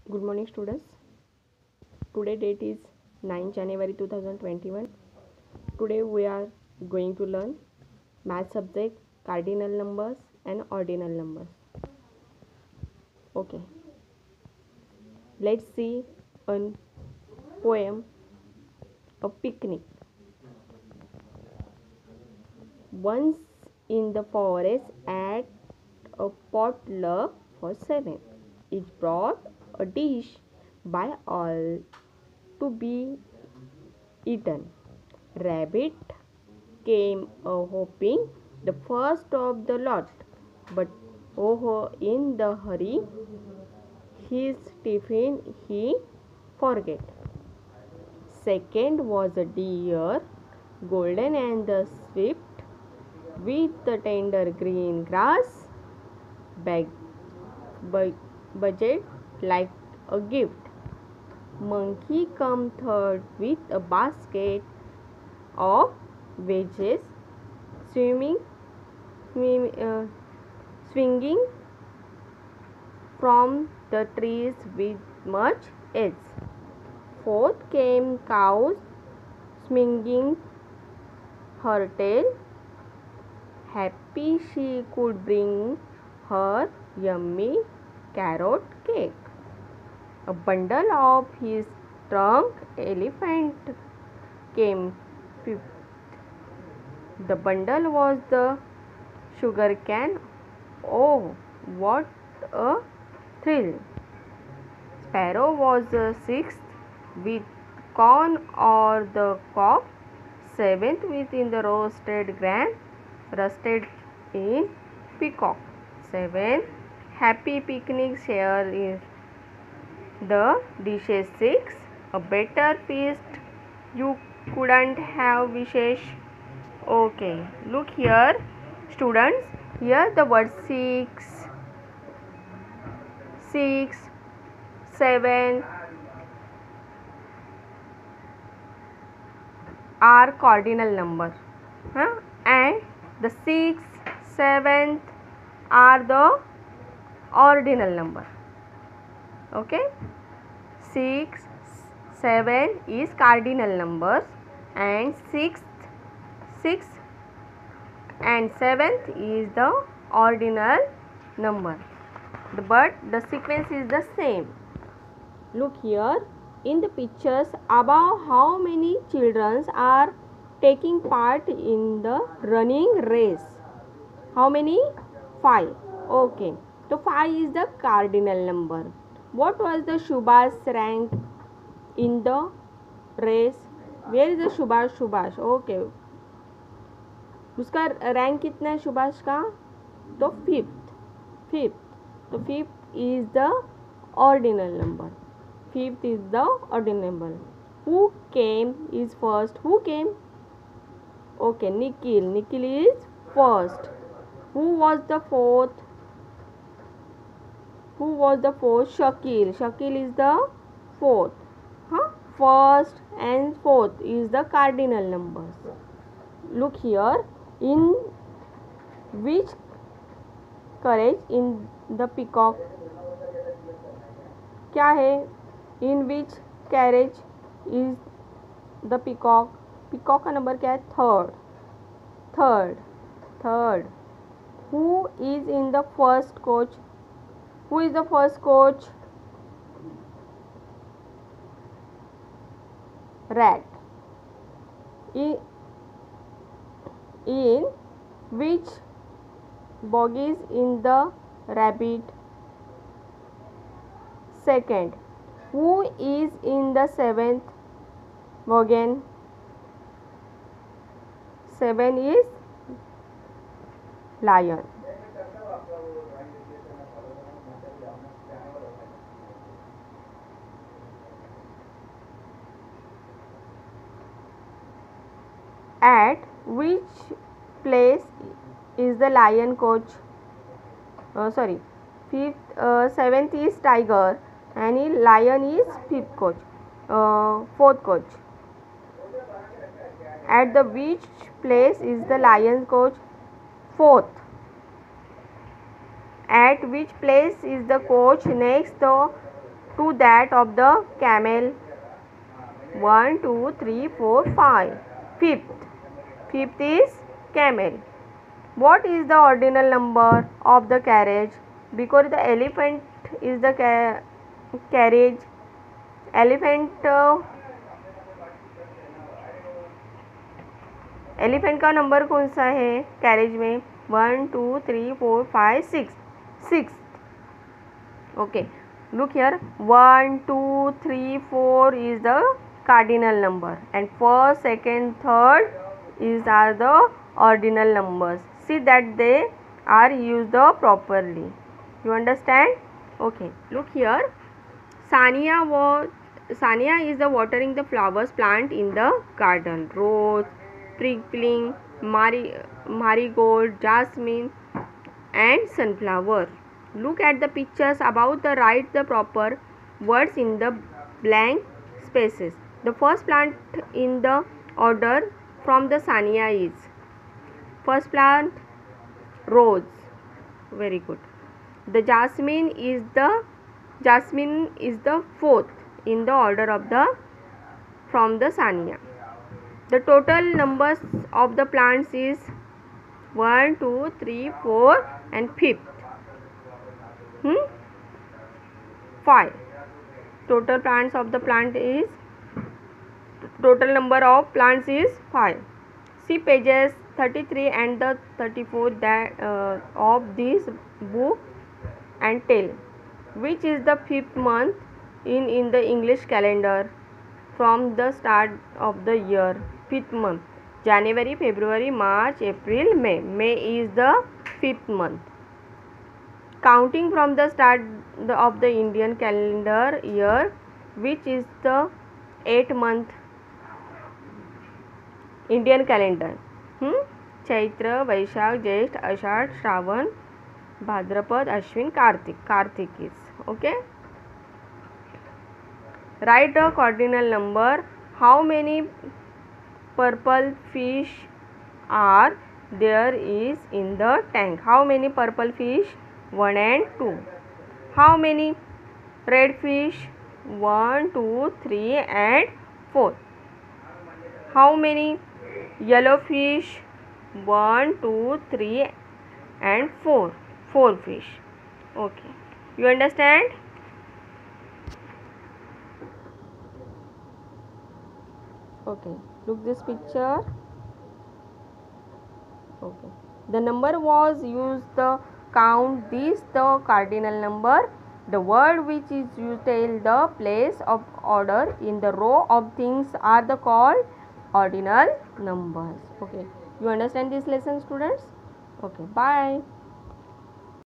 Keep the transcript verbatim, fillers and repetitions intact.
Good morning, students. Today date is ninth January two thousand twenty-one. Today we are going to learn math subject, cardinal numbers and ordinal numbers. Okay. Let's see a poem, a picnic. Once in the forest at a potluck for seven. Each brought a dish by all to be eaten. Rabbit came a hopping the first of the lot, but oh, in the hurry, his tiffin he forget. Second was a deer, golden and the swift, with the tender green grass, bag, bu- budget like a gift. Monkey come third with a basket of wedges, swimming, swim, uh, swinging from the trees with much edge. Fourth came cows, swinging her tail, happy she could bring her yummy carrot cake. A bundle of his trunk, elephant came fifth. The bundle was the sugar cane. Oh, what a thrill! Sparrow was the sixth with corn or the cob. Seventh within the roasted grain, rusted in peacock. Seventh, happy picnic share is the dishes. Six, a better feast you couldn't have wishes. Okay, look here, students. Here the word six, six, seven are cardinal number, huh? And the sixth, seventh are the ordinal number. Okay, six, seven is cardinal numbers, and sixth, six and seventh is the ordinal number, but the sequence is the same. Look here in the pictures above, how many children are taking part in the running race? How many? Five. Okay, so five is the cardinal number. What was the Subhash rank in the race? Where is the Subhash? Subhash. Okay, उसका rank कितना है सुभाष का? तो fifth. Fifth तो fifth is the ordinal number. Fifth is the ordinal number. Who came is first. Who came? Okay, Nikhil. Nikhil is first. Who was the fourth? Who was the fourth? Shakeel. Shakeel is the fourth. हाँ, first and fourth is the cardinal numbers. Look here, in which carriage in the peacock? क्या है? In which carriage is the peacock? peacock का number क्या है? Third. Third. Third. Who is in the first coach? Who is the first coach? Rat. In In which bogies in the rabbit? Second. Who is in the seventh wagon? Seven is lion. At which place is the lion coach? Uh, sorry, fifth, uh, seventh is tiger, and lion is fifth coach, uh, fourth coach. At the which place is the lion coach? Fourth. At which place is the coach next the to that of the camel. one, two, three, four, five. Fifth. Fifth is camel. What is the ordinal number of the carriage? Because the elephant is the ca carriage. Elephant uh, elephant का number कौन सा है carriage में? One two three four five six. Six. Okay, look here. one, two, three, four is the cardinal number, and first, second, third is are the ordinal numbers. See that they are used properly. You understand? Okay, look here. Sania was Sania is the watering the flowers plant in the garden. Rose, prickling, mari marigold, jasmine, and sunflower. Look at the pictures about the write the proper words in the blank spaces. The first plant in the order from the Sania is first plant rose. Very good. The jasmine is the jasmine is the fourth in the order of the from the Sania. The total numbers of the plants is one, two, three, four, and fifth. Hmm? five. Total plants of the plant is total number of plants is five. See pages thirty-three and the thirty-four that uh, of this book and tell which is the fifth month in in the English calendar from the start of the year. Fifth month: January, February, March, April, May. May is the fifth month. Counting from the start of the Indian calendar year, which is the eighth month Indian calendar. Hmm? Chaitra, Vaishak, Jyesht, Ashad, Shravan, Bhadrapad, Ashwin, Kartik. Kartik is okay. Write the cardinal number. How many purple fish are there is in the tank? How many purple fish? One and two. How many red fish? One, two, three, and four. How many yellow fish? One, two, three, and four. Four fish. Okay. You understand? Okay. Look this picture. Okay. The number was used the count this the cardinal number. The word which is used tell the place of order in the row of things are the called ordinal numbers. Okay. You understand this lesson, students? Okay. Bye.